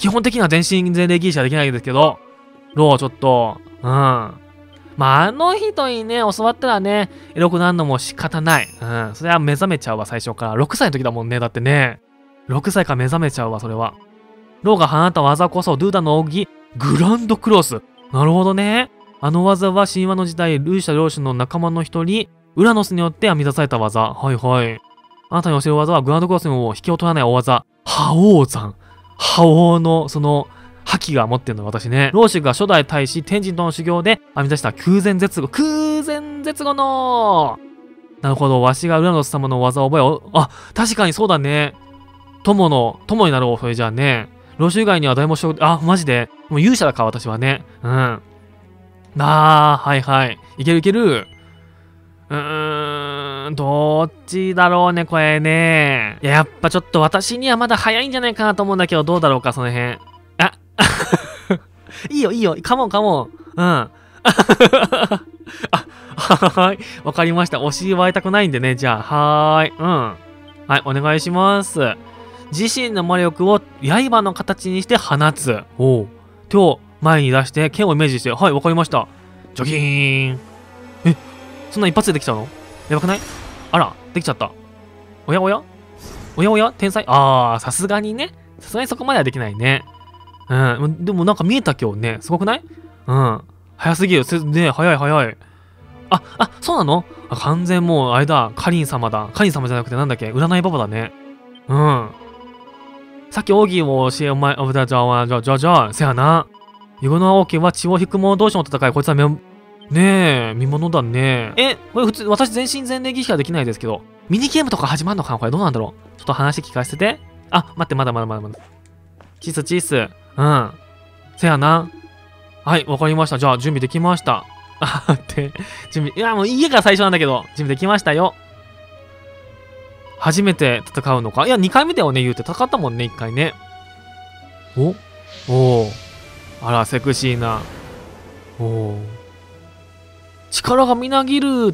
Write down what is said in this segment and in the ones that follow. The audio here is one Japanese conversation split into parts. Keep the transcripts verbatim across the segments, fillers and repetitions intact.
基本的には全身全霊ギリシャできないんですけど、ローちょっと、うん。まあ、あの人にね、教わったらね、エロくなるのも仕方ない。うん。それは目覚めちゃうわ、最初から。ろくさいの時だもんね、だってね。ろくさいから目覚めちゃうわ、それは。ローが放った技こそ、ドゥーダの奥義、グランドクロス。なるほどね。あの技は神話の時代、ルーシャ両親の仲間の一人、ウラノスによって編み出された技。はいはい。あなたに教える技は、グランドクロスにも引きを取らない大技、覇王山。覇王の、その、覇気が持ってるの、私ね。老子が初代大使、天神との修行で編み出した空前絶後、空前絶後のなるほど、わしがウラノス様の技を覚え、おあ、確かにそうだね。友の、友になろう、それじゃあね。老子以外には誰もしょ、あ、マジで。もう勇者だから、私はね。うん。あー、はいはい。いけるいける。うーん、どっちだろうね、これね。いや、やっぱちょっと私にはまだ早いんじゃないかなと思うんだけど、どうだろうか、その辺。あいいよ、いいよ、カモン、カモン。うん。あ、はーい。わかりました。お尻割りたくないんでね、じゃあ、はーい。うん。はい、お願いします。自身の魔力を刃の形にして放つ。おう。手を前に出して、剣をイメージして、はい、わかりました。ジョキーン。え、そんな一発でできたの？やばくない？あら、できちゃった。おやおやおやおや天才？あー、さすがにね。さすがにそこまではできないね。うん。でもなんか見えた今日ね。すごくない？うん。早すぎる。ね、早い早い。あ、あ、そうなの？あ、完全もう、あれだ。カリン様だ。カリン様じゃなくてなんだっけ？占いババだね。うん。さっき奥義を教え、お前、あ、じゃあ、じゃあ、じゃあ、じゃあ、じゃあ、せやな。ユゴノア王家は血を引く者同士の戦い。こいつはめ、ねえ、見物だね。え、これ普通、私全身全霊儀しかできないですけど、ミニゲームとか始まるのかな？これどうなんだろう？ちょっと話聞かせてて。あ、待って、まだまだまだまだ。チスチス。うん。せやな。はい、わかりました。じゃあ、準備できました。あって、準備、いや、もう家が最初なんだけど、準備できましたよ。初めて戦うのか？いや、にかいめだよね、言うて。戦ったもんね、いっかいね。おおお。あら、セクシーな。おお。力がみなぎるって。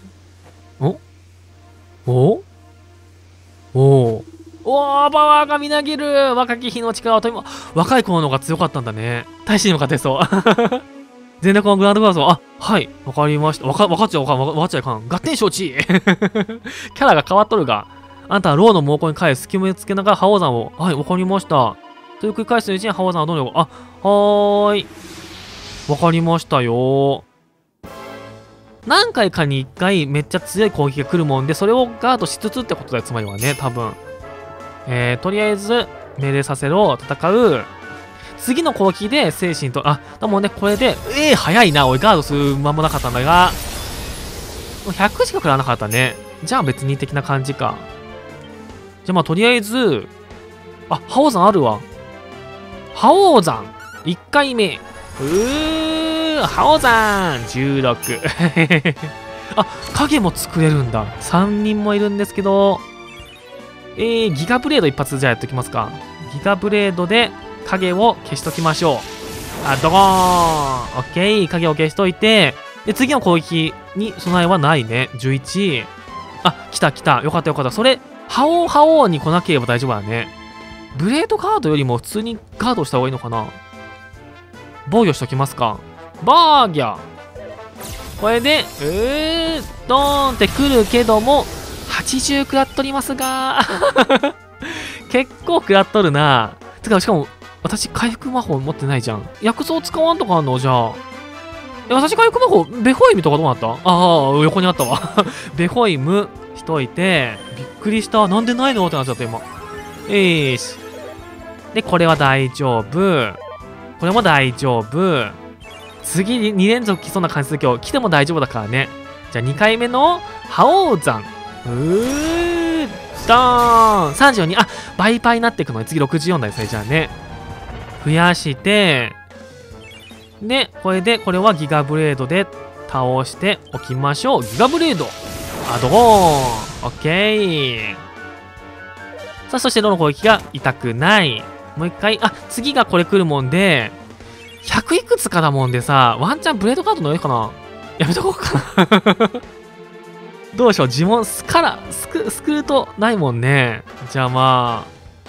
おおおお。おー、パワーがみなぎる。若き日の力を取りも、若い頃の方が強かったんだね。大使にも勝てそう。全力のグランドクラスを、あ、はい、わかりました。わか、わかっちゃう、わか、わかっちゃいかん。合点承知。キャラが変わっとるが、あんたはローの猛攻に返す隙間をつけながら覇王山を、はい、わかりました。という繰り返すうちに覇王山はどのよう、あ、はーい。わかりましたよ。何回かにいっかいめっちゃ強い攻撃が来るもんで、それをガードしつつってことだよ、つまりはね、多分。えー、とりあえず、命令させろ、戦う。次の攻撃で精神と、あ、でもね、これで、えー、早いな、おい、ガードする間もなかったんだが、ひゃくしか食らわなかったね。じゃあ別に的な感じか。じゃあまあ、とりあえず、あ、覇王山あるわ。覇王山、いっかいめ。うー、覇王山、じゅうろく。あ、影も作れるんだ。さんにんもいるんですけど、えー、ギガブレード一発じゃあやっときますか。ギガブレードで影を消しときましょう。あ、ドゴーン。オッケー。影を消しといて、で、次の攻撃に備えはないね。じゅういち。あ、来た来た。よかったよかった。それ、覇王覇王に来なければ大丈夫だね。ブレードガードよりも普通にガードした方がいいのかな？防御しときますか。バーギャー。これで、うー、ドーンってくるけども、はちじゅう食らっとりますが結構食らっとるな。てかしかも私回復魔法持ってないじゃん。薬草使わんとかあんの？じゃあえ私回復魔法ベホイムとかどうなった？ああ横にあったわベホイムしといて、びっくりした。なんでないのってなっちゃった今。えーしでこれは大丈夫、これも大丈夫。次にに連続来そうな感じするけど来ても大丈夫だからね。じゃあにかいめの覇王山、うードーンさんじゅうに。あ、倍パイになっていくので次ろくじゅうよんだよ、それじゃあね。増やして、で、これで、これはギガブレードで倒しておきましょう。ギガブレード。あ、ドゴーン。オッケー。さあ、そしてどの攻撃が痛くない。もう一回、あ、次がこれ来るもんで、ひゃくいくつかだもんでさ、ワンチャンブレードカードの上かな？やめとこうかな。どうでしょう、呪文、スカラ、スク、スクルトないもんね。じゃあまあ、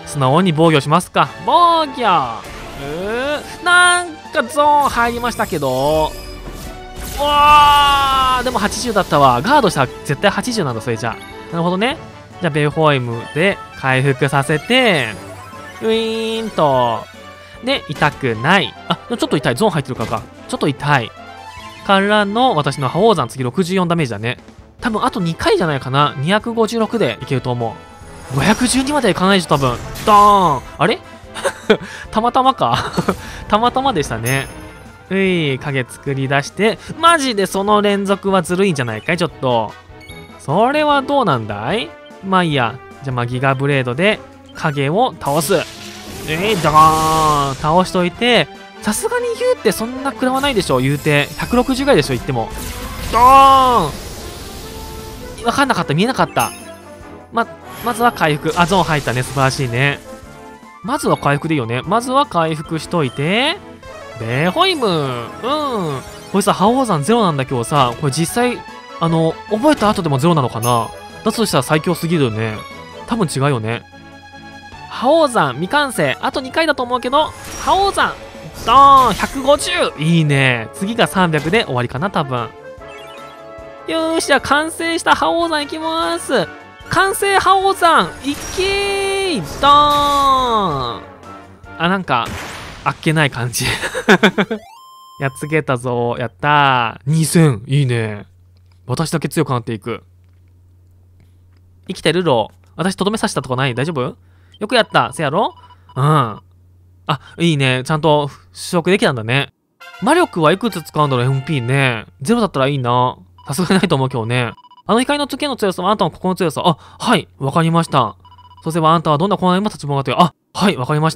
素直に防御しますか。防御。うーなんかゾーン入りましたけど、うわーでもはちじゅうだったわ。ガードしたら絶対はちじゅうなんだ。それじゃなるほどね。じゃあベルホイムで回復させて、ウィーンとで痛くない。あ、ちょっと痛い。ゾーン入ってるからか。ちょっと痛いからの私の覇王山、次ろくじゅうよんダメージだね。多分あとにかいじゃないかな。にひゃくごじゅうろくでいけると思う。ごひゃくじゅうにまでいかないでしょ多分。ドーン。あれたまたまかたまたまでしたね。うい、影作り出して、マジでその連続はずるいんじゃないかい。ちょっとそれはどうなんだい。まあいいや。じゃあまあギガブレードで影を倒す。えー、ドーン倒しといて、さすがに言うってそんな食らわないでしょ。言うてひゃくろくじゅうぐらいでしょ言っても。ドーン分かんなかった。見えなかった。ままずは回復。あ、ゾーン入ったね。素晴らしいね。まずは回復でいいよね。まずは回復しといて、ベホイム。うんこれさ、覇王山ゼロなんだけどさ、これ実際あの覚えた後でもゼロなのかな。だとしたら最強すぎるよね。多分違うよね。覇王山未完成。あとにかいだと思うけど、覇王山ドーンひゃくごじゅう。いいね。次がさんびゃくで終わりかな多分。よーし、じゃあ完成した覇王山いきます。完成覇王山いきードーン。あ、なんかあっけない感じやっつけたぞ。やったー。にせん。いいね。私だけ強くなっていく。生きてるロー。私とどめさせたとこない？大丈夫？よくやった。せやろ？うん。あ、いいね。ちゃんと取得できたんだね。魔力はいくつ使うんだろう エムピー ね。ゼロだったらいいな。さすがにないと思うけどね。あの光の時の強さはあんたのここの強さ。あ、はい。わかりました。そうすればあんたはどんな困難にも立ち向かってる。あ、はい。わかりました。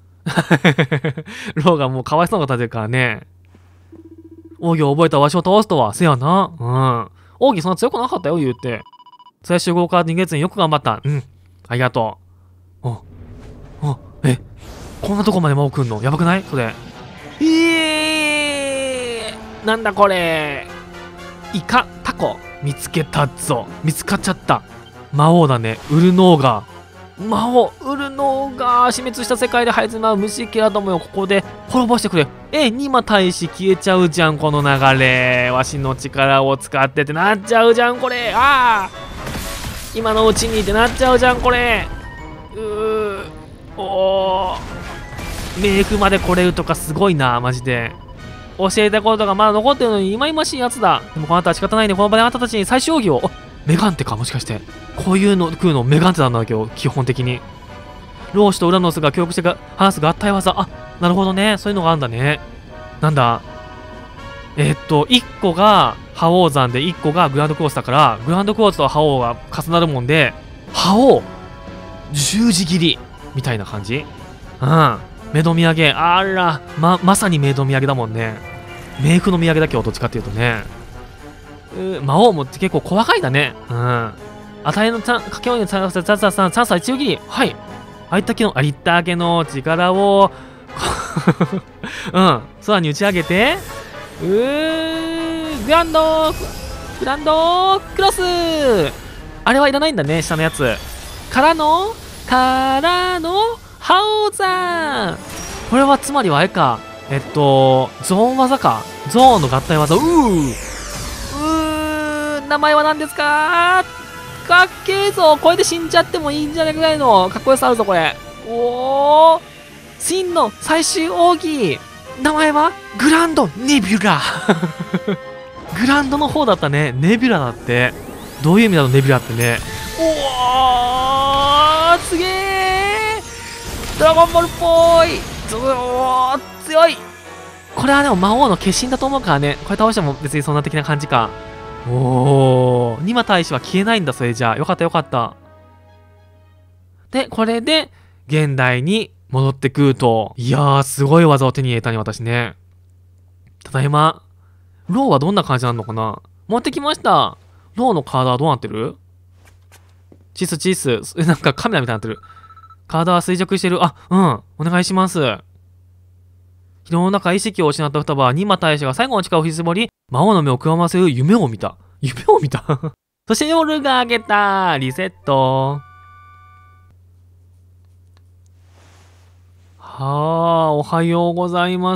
ローがもうかわいそうなこと立てるからね。奥義を覚えたわしを倒すとは。せやな。うん。奥義そんな強くなかったよ、言うて。最終号から逃げずによく頑張った。うん。ありがとう。お、お、え、こんなとこまで魔王くんのやばくないそれ。えー、なんだこれ。イカ、タコ。見つけたぞ。見つかっちゃった。魔王だね。ウルノーガー。魔王、ウルノーガー。死滅した世界で這いずまう虫けらどもよ。ここで滅ぼしてくれ。え、ニマ大使消えちゃうじゃん、この流れ。わしの力を使ってってなっちゃうじゃん、これ。ああ。今のうちにってなっちゃうじゃん、これ。うー。おー。メイクまで来れるとかすごいな、マジで。教えたことがまだ残ってるのに、いまいましいやつだ。でもこの後は仕方ないね。この場であなたたちに最終奥義を。メガンテか、もしかして。こういうの食うのメガンテなんだけど、基本的に。ローシとウラノスが協力してが話す合体技。あ、なるほどね。そういうのがあるんだね。なんだ。えー、っと、いっこが覇王山でいっこがグランドクロースだから、グランドクロースと覇王が重なるもんで、覇王十字切りみたいな感じ。うん。目の土産。あら、ま、まさに目の土産だもんね。冥府の土産だけど、どっちかっていうとね。う魔王も結構小若いだね。うん。与えの掛け声にさせザザさん、チャンスは一応切り。はい。ありったけの、ありったけの力を、うん。空に打ち上げて、うー、グランド、グランドクロス。あれはいらないんだね、下のやつ。からの、からの、覇王山。これはつまりはあれか。えっと、ゾーン技か。ゾーンの合体技。うー。うー、名前は何ですか？かっけーぞ。これで死んじゃってもいいんじゃないぐらいのかっこよさあるぞ、これ。おー。真の最終奥義。名前はグランドネビュラ。グランドの方だったね。ネビュラだって。どういう意味だろう、ネビュラってね。おー、すげー。ドラゴンボールっぽい。おー、強い。これはでも魔王の化身だと思うからね。これ倒しても別にそんな的な感じか。おー、ニマ大使は消えないんだ。それじゃあよかったよかった。でこれで現代に戻ってくると、いやーすごい技を手に入れたね私ね。ただいま。ローはどんな感じなのかな。持ってきました。ローのカードはどうなってる？チスチス。え、なんかカメラみたいになってる。カードは衰弱してる。あ、うん。お願いします。疲労の中意識を失った双葉はニマ大使が最後の力を振り絞り、魔王の目をくらませる夢を見た。夢を見たそして夜が明けた。リセット。 はあ、おはようございます。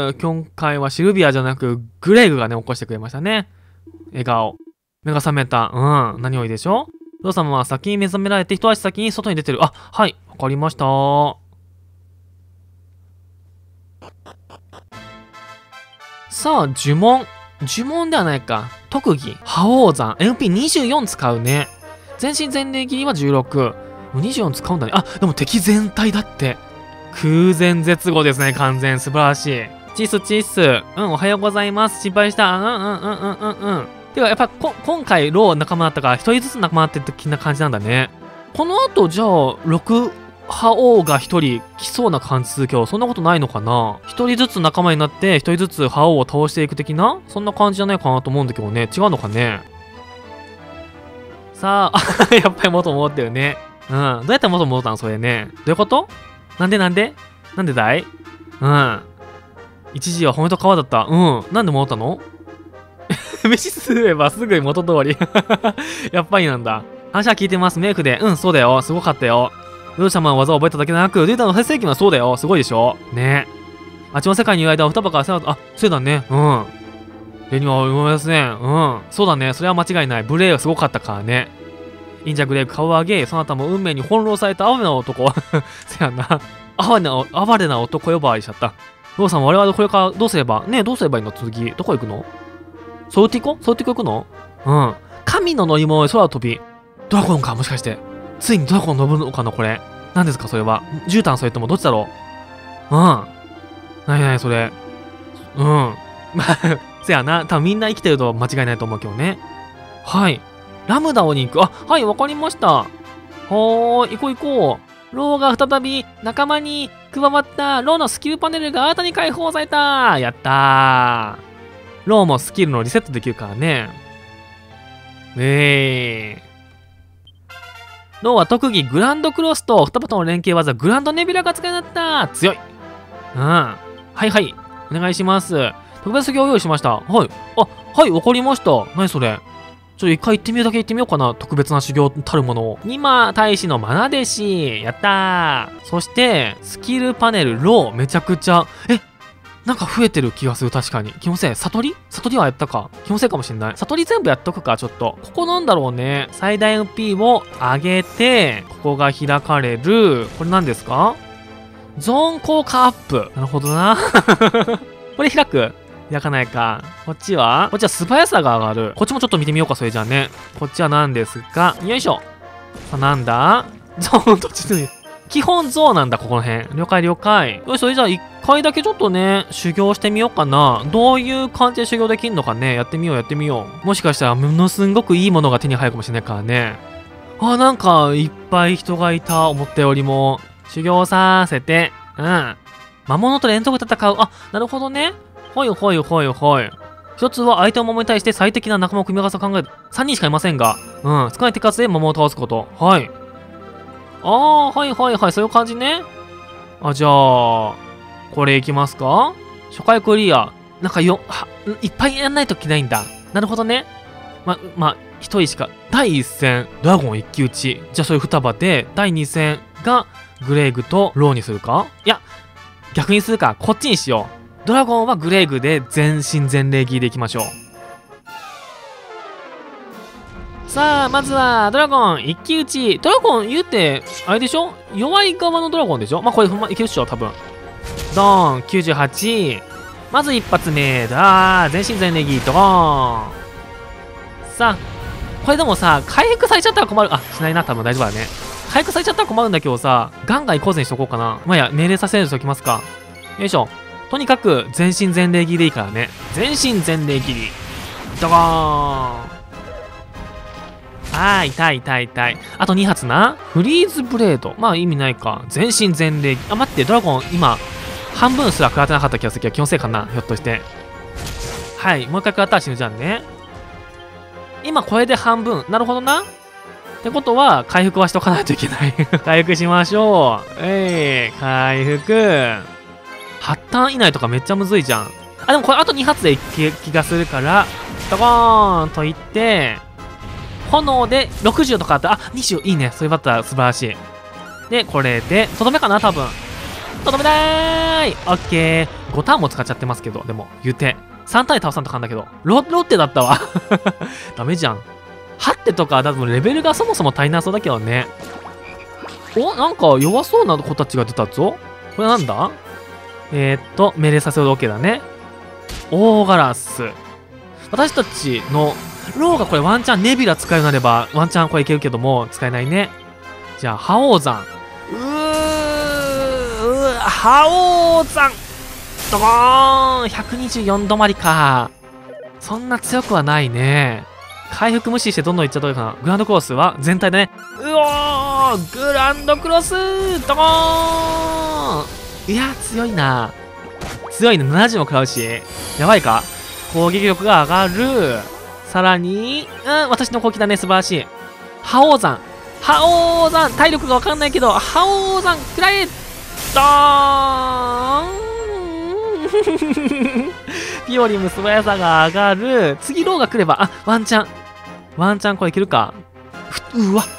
今回はシルビアじゃなく、グレイグがね、起こしてくれましたね。笑顔。目が覚めた。うん。何よりでしょ。ゾウ様は先に目覚められて、一足先に外に出てる。あ、はい。わかりました。さあ、呪文。呪文ではないか。特技。覇王山。エムピーにじゅうよん 使うね。全身全霊切りはじゅうろく。にじゅうよん使うんだね。あ、でも敵全体だって。空前絶後ですね、完全。素晴らしい。チッスチッス。うん、おはようございます。心配した。うんうんうんうんうんうん。てか、やっぱこ、今回、ロー仲間だったから、一人ずつ仲間って的な感じなんだね。この後、じゃあ、ろく覇王が一人来そうな感じするけど、そんなことないのかな。一人ずつ仲間になって、一人ずつ覇王を倒していく的なそんな感じじゃないかなと思うんだけどね。違うのかね。さあ、やっぱり元戻ってるね。うん。どうやって元戻ったのそれね。どういうことなんでなんでなんでだいうん。一時は骨と皮だった。うん。なんで戻ったの飯すればすぐ元通り。やっぱりなんだ。話は聞いてます。メイクで。うん、そうだよ。すごかったよ。ルーシャマンの技を覚えただけでなく、データの再生機もそうだよ。すごいでしょね。あっちの世界にいる間は双葉から背中、あ、そうだね。うん。レニは思いますね。うん。そうだね。それは間違いない。ブレイがすごかったからね。忍者グレイ顔を上げ、そなたも運命に翻弄された哀れな男。せやな。哀れな、哀れな男呼ばわりしちゃった。ローさんは我々これからどうすれば、ねえ、どうすればいいの次。どこ行くのソルティコソルティコ行くのうん。神の乗り物で空を飛び。ドラゴンかもしかして。ついにドラゴン乗るのかなこれ。何ですかそれは。絨毯それともどっちだろううん。なになにそれ。うん。まあ、せやな。多分みんな生きてると間違いないと思うけどね。はい。ラムダをに行く。あ、はい、わかりました。はーい、行こう行こう。ローが再び仲間に加わった。ローのスキルパネルが新たに解放された。やったー。ローもスキルのリセットできるからね。えー。ローは特技グランドクロスと双葉との連携技グランドネビュラが使いになった。強い。うん。はいはい。お願いします。特別技を用意しました。はい。あ、はい、わかりました。何それ。ちょ、一回行ってみるだけ行ってみようかな。特別な修行たるものを。ニマ大使のマナ弟子。やったー。そして、スキルパネル、ロー。めちゃくちゃ。え、なんか増えてる気がする。確かに。気のせい。悟り悟りはやったか。気のせいかもしんない。悟り全部やっとくか、ちょっと。ここなんだろうね。最大 エムピー を上げて、ここが開かれる。これ何ですかゾーン効果アップ。なるほどな。これ開く開かないか。こっちはこっちは素早さが上がる。こっちもちょっと見てみようか、それじゃあね。こっちは何ですかよいしょ。さあ、なんだゾーンと地図に。基本ゾーンなんだ、ここの辺。了解了解。よし、それじゃあ一回だけちょっとね、修行してみようかな。どういう感じで修行できんのかね。やってみよう、やってみよう。もしかしたら、ものすんごくいいものが手に入るかもしれないからね。あ、なんか、いっぱい人がいた。思ったよりも。修行させて。うん。魔物と連続戦う。あ、なるほどね。ほいほいほいほい。一つは相手の桃に対して最適な仲間を組み合わせを考える。さんにんしかいませんが。うん。少ない手数で桃を倒すこと。はい。ああ、はいはいはい。そういう感じね。あ、じゃあ、これいきますか初回クリア。なんかよ、は、いっぱいやんないといけないんだ。なるほどね。ま、ま、一人しか。だいいっ戦、ドラゴン一騎打ち。じゃあそれ双葉で、だいに戦がグレイグとローにするかいや、逆にするか。こっちにしよう。ドラゴンはグレイグで全身全霊ギーでいきましょう。さあ、まずはドラゴン一騎打ち。ドラゴン言うて、あれでしょ弱い側のドラゴンでしょまあ、これほんまいけるっしょ、多分。ドーン、きゅうじゅうはち。まず一発目だ。全身全霊ギードーン。さあ、これでもさ、回復されちゃったら困る。あ、しないな、多分大丈夫だね。回復されちゃったら困るんだけどさ、ガンガン行こうぜにしとこうかな。まあ、いや、命令させるとしときますか。よいしょ。とにかく、全身全霊切りでいいからね。全身全霊切り。ドゴーン。あー、痛い痛い痛い。あとに発な。フリーズブレード。まあ意味ないか。全身全霊。あ、待って、ドラゴン、今、半分すら食らってなかった気がするけど、気のせいかなひょっとして。はい、もう一回食らったら死ぬじゃんね。今、これで半分。なるほどな。ってことは、回復はしとかないといけない。回復しましょう。えい、回復。はちターン以内とかめっちゃむずいじゃん。あ、でもこれあとに発でいく気がするから、ドコーンといって、炎でろくじゅうとかあったら、あ、にじゅういいね。それだったら素晴らしい。で、これで、とどめかな多分。 とどめだーい。オッケー。ごターンも使っちゃってますけど、でも、言うて。さんターンで倒さんとかんだけど、ロ、ロッテだったわ。ダメじゃん。はってとか、多分レベルがそもそも足りなそうだけどね。お、なんか弱そうな子たちが出たぞ。これなんだ？えー、っと、命令させる OK だね。大ガラス。私たちの、ローがこれワンチャンネビュラ使うようになれば、ワンチャンこれいけるけども、使えないね。じゃあ、覇王山。うー、うー覇王山ドーン !ひゃくにじゅうよん 止まりか。そんな強くはないね。回復無視してどんどんいっちゃうといいかな。グランドクロスは全体でね。うおーグランドクロスドーンいや、強いな。強いね。ななじゅうも食らうし。やばいか。攻撃力が上がる。さらに、うん、私の攻撃だね。素晴らしい。覇王山。覇王山体力がわかんないけど、覇王山くらえドーンピオリム素早さが上がる。次ローが来れば、あ、ワンチャン。ワンチャンこれいけるか。うわ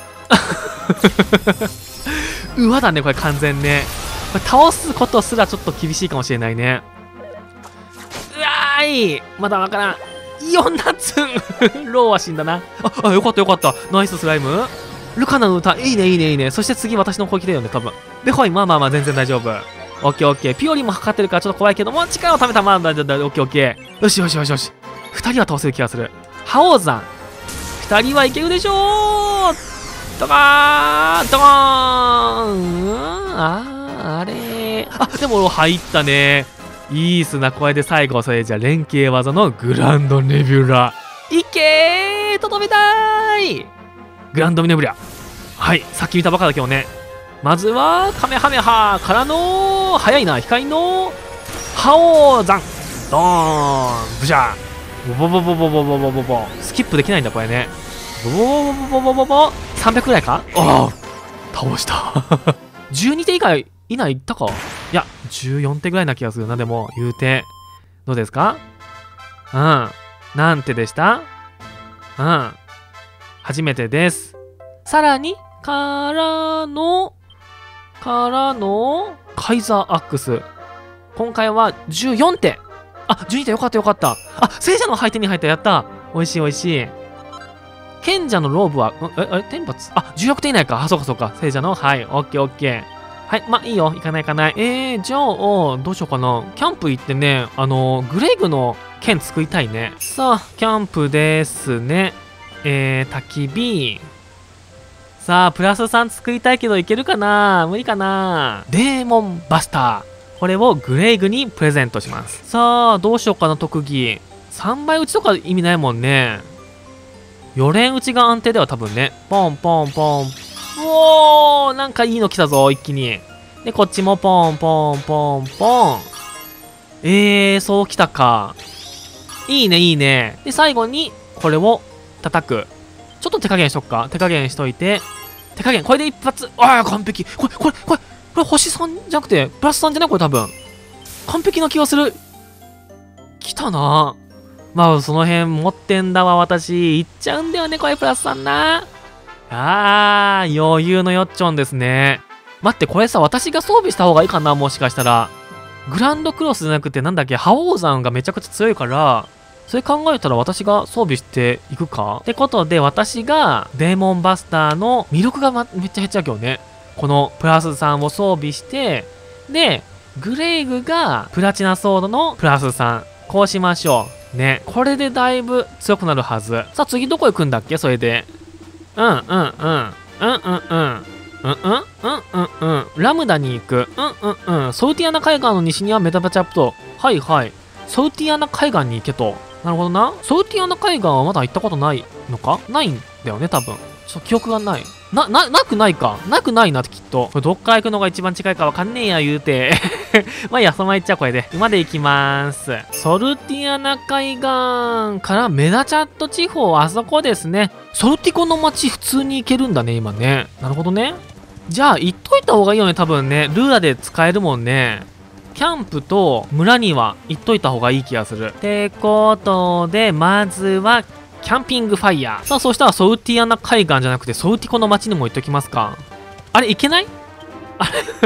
うわだね、これ完全ね。これ倒すことすらちょっと厳しいかもしれないね。うわーいまだわからん。よんなつんローは死んだな。あ、あ、よかったよかった。ナイススライム。ルカナの歌、いいねいいねいいね。そして次私の攻撃だよね、多分。で、ほい、まあまあまあ全然大丈夫。オッケーオッケー。ピオリンもかかってるからちょっと怖いけども、力をためたまあ、だだだ、オッケーオッケー。よしよしよしよし。二人は倒せる気がする。覇王山。二人はいけるでしょう。ドカーンドーン、うん、あー、あれー。あ、でも入ったね。いいっすな。これで最後、それじゃ連携技のグランドネビュラ。いけーとどめたーいグランドネビュラ。はい、さっき見たばかりだけどね。まずは、カメハメハからの、早いな、光の、覇王山ドーンブジャーボボボボボボボボボボスキップできないんだ、これね。ボボボボボボボボさんびゃくぐらいか。ああ倒したじゅうにて以外以内いったか。いやじゅうよんてぐらいな気がするな。でも言うてどうですか。うんなんてでした。うん初めてです。さらにからのからのカイザーアックス。今回はじゅうよんて。あじゅうにてよかったよかった。あ聖者の牌手に入った。やった。おいしいおいしい。賢者のローブは、んえ、え、天罰あ、じゅうろくてん以内か。あ、そうかそうか。聖者の、はい、オッケーオッケー。はい、まあいいよ。行かない行かない。えー、じゃあ、どうしようかな。キャンプ行ってね、あの、グレイグの剣作りたいね。さあ、キャンプですね。えー、焚き火。さあ、プラスさん作りたいけどいけるかな無理かな。デーモンバスター。これをグレイグにプレゼントします。さあ、どうしようかな、特技。さんばい打ちとか意味ないもんね。よ連打ちが安定では多分ね。ポンポンポン。うおーなんかいいの来たぞ、一気に。で、こっちもポンポンポンポン。えー、そう来たか。いいね、いいね。で、最後に、これを叩く。ちょっと手加減しとくか。手加減しといて。手加減、これで一発。ああ、完璧。これ、これ、これ、これ星さんじゃなくて、プラスさんじゃないこれ多分。完璧な気がする。来たな。まあその辺持ってんだわ私。いっちゃうんだよねこれプラスさんな。あー余裕のよっちょんですね。待ってこれさ私が装備した方がいいかな。もしかしたらグランドクロスじゃなくてなんだっけ覇王山がめちゃくちゃ強いから、それ考えたら私が装備していくかってことで、私がデーモンバスターの魅力が、ま、めっちゃ減っちゃうけどね。このプラスさんを装備してでグレイグがプラチナソードのプラスさん、こうしましょうね。これでだいぶ強くなるはず。さあ次どこ行くんだっけそれで。うんうんうん。うんうんうん。うんうんうんうんうん。ラムダに行く。うんうんうん。ソルティアナ海岸の西にはメタバチャプト。はいはい。ソルティアナ海岸に行けと。なるほどな。ソルティアナ海岸はまだ行ったことないのか。ないんだよね多分。ちょっと記憶がない。な、な、なくないか。なくないなってきっと。これどっから行くのが一番近いかわかんねえや言うて。まあいいや、そのまま行っちゃうこれで。馬で行きまーす。ソルティアナ海岸からメダチャット地方、あそこですね。ソルティコの街普通に行けるんだね、今ね。なるほどね。じゃあ行っといた方がいいよね、多分ね。ルーラで使えるもんね。キャンプと村には行っといた方がいい気がする。ってことで、まずは、キャンピングファイヤー。さあ、そしたらソルティアナ海岸じゃなくてソルティコの街にも行っときますか。あれ、行けないあれ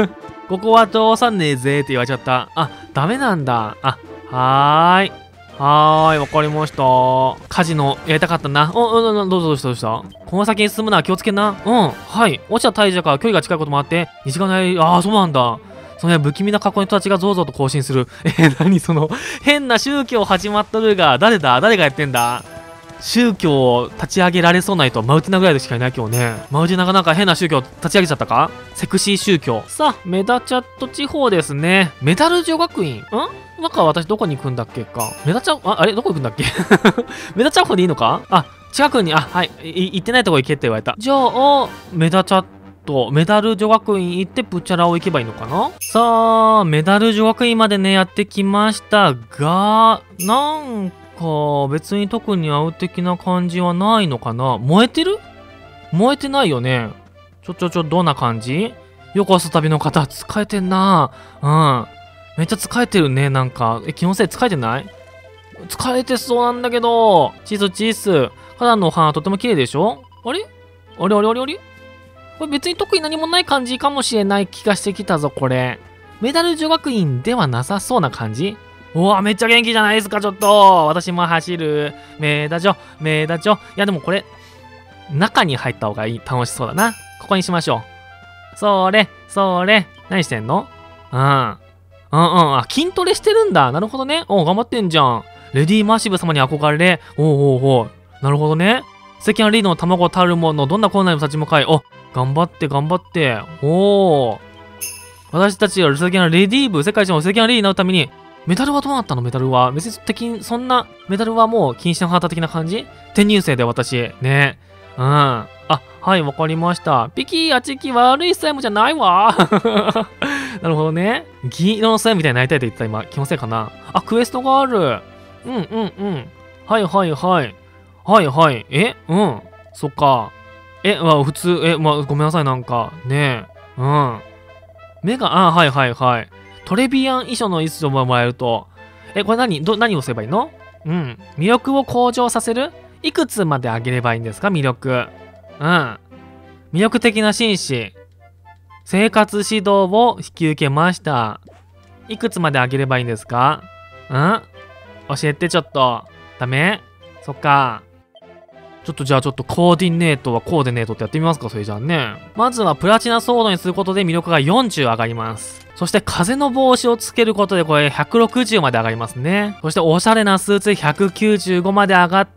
ここは通さねえぜって言われちゃった。あ、ダメなんだ。あ、はーい。はーい、わかりました。カジノやりたかったな。お、うん、うん、どうぞどうしたどうしたこの先に進むのは気をつけな。うん、はい。落ちた大蛇から距離が近いこともあって、西側のやり、ああ、そうなんだ。その不気味な格好の人たちがゾウゾウと行進する。え、何その、変な宗教始まっとるが、誰だ誰がやってんだ宗教を立ち上げられそうな人、マウティナぐらいでしかいない今日ね。マウティナがなんか変な宗教立ち上げちゃったかセクシー宗教。さあ、メダチャット地方ですね。メダル女学院ん今から私どこに行くんだっけか。メダチャ、あ、あれどこ行くんだっけメダチャ方でいいのかあ、近くに、あ、はい、行ってないとこ行けって言われた。じゃあ、メダチャット、メダル女学院行ってプチャラを行けばいいのかなさあ、メダル女学院までね、やってきましたが、なんか、別に特に合う的な感じはないのかな燃えてる燃えてないよね。ちょちょちょ、どんな感じよこす旅の方、疲れてんな。うん。めっちゃ疲れてるね、なんか。え、気のせい疲れてない疲れてそうなんだけど。チーズチーズ。肌のお花とても綺麗でしょあれあれあれあれあれこれ別に特に何もない感じかもしれない気がしてきたぞ、これ。メダル女学院ではなさそうな感じうわ、めっちゃ元気じゃないですか、ちょっと。私も走る。メダジョ、メダジョ。いや、でもこれ、中に入った方がいい。楽しそうだな。ここにしましょう。それ、それ。何してんのうん。うんうん。あ、筋トレしてるんだ。なるほどね。おう、頑張ってんじゃん。レディー・マーシブ様に憧れ。おうおうおう。なるほどね。赤飯リードの卵たるもの、どんな困難にも立ち向かい。お、頑張って頑張って。おー。私たちは赤飯レディー部、世界一の赤飯リードになるために、メダルはどうなったのメダルは。別に的、そんな、メダルはもう禁止の旗的な感じ転入生で私。ね。うん。あ、はい、わかりました。ピキー、あちき、悪いスライムじゃないわ。なるほどね。銀色のスライムみたいになりたいって言ってた今。気のせいかな。あ、クエストがある。うんうんうん。はいはいはい。はいはい。えうん。そっか。え、まあ普通、え、まあごめんなさいなんか。ねえ。うん。目が、あ、はいはいはい。トレビアン衣装の椅子をもらえると。え、これ何ど、何をすればいいのうん。魅力を向上させるいくつまで上げればいいんですか魅力。うん。魅力的な紳士。生活指導を引き受けました。いくつまで上げればいいんですかん教えてちょっと。ダメそっか。ちょっとじゃあちょっとコーディネートはコーディネートってやってみますかそれじゃあね。まずはプラチナソードにすることで魅力がよんじゅう上がります。そして風の帽子をつけることでこれひゃくろくじゅうまで上がりますね。そしておしゃれなスーツひゃくきゅうじゅうごまで上がって、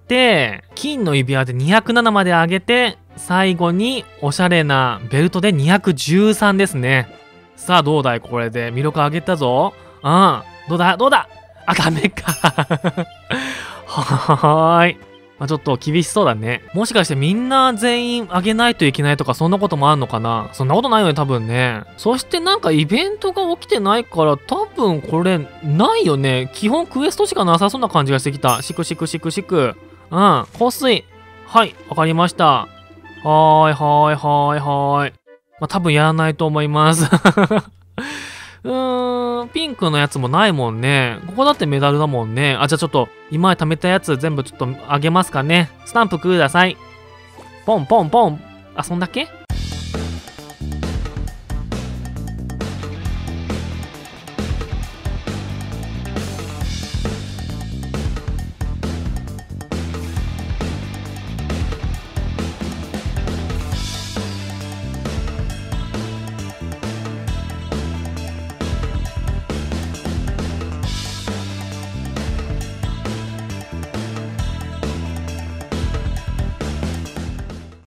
金の指輪でにひゃくななまで上げて、最後におしゃれなベルトでにひゃくじゅうさんですね。さあどうだいこれで魅力上げたぞ。うん。どうだどうだあ、ダメか。はーい。まあ、ちょっと厳しそうだね。もしかしてみんな全員あげないといけないとかそんなこともあんのかなそんなことないよね、多分ね。そしてなんかイベントが起きてないから多分これないよね。基本クエストしかなさそうな感じがしてきた。シクシクシクシク。うん。香水。はい。わかりました。はーいはーいはーいはーい。まあ、多分やらないと思います。うーん、ピンクのやつもないもんね。ここだってメダルだもんね。あ、じゃあちょっと、今まで貯めたやつ全部ちょっとあげますかね。スタンプください。ポンポンポン。あ、そんだけ